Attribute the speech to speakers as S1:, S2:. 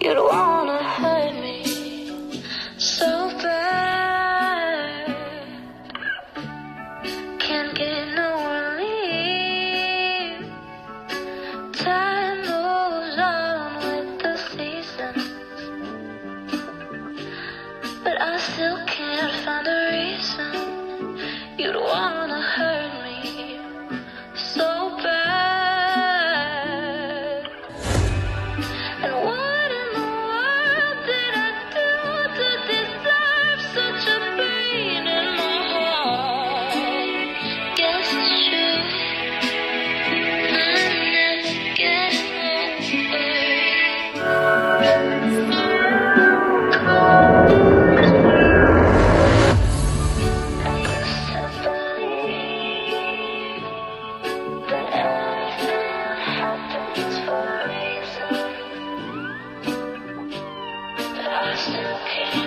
S1: You'd wanna hurt me so bad. Can't get no relief. Time moves on with the seasons, but I still can't find a reason you'd wanna hurt me so bad. And what in the world did I do to deserve such a pain in my heart? Guess it's true, I'm never getting over happens for a reason, but I still can't.